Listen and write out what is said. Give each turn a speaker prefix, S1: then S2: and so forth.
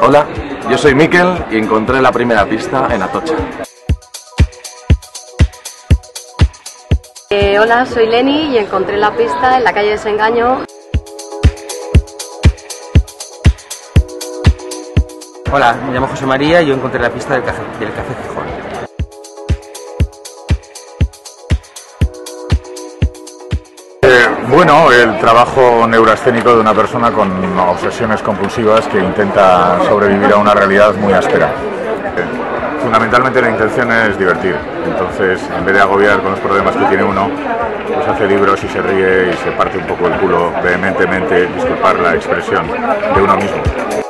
S1: Hola, yo soy Miquel y encontré la primera pista en Atocha.
S2: Hola, soy Leni y encontré la pista en la calle Desengaño.
S3: Hola, me llamo José María y yo encontré la pista del Café Gijón.
S4: Bueno, el trabajo neuroescénico de una persona con obsesiones compulsivas que intenta sobrevivir a una realidad muy áspera. Fundamentalmente la intención es divertir, entonces en vez de agobiar con los problemas que tiene uno, pues hace libros y se ríe y se parte un poco el culo vehementemente, disculpar la expresión, de uno mismo.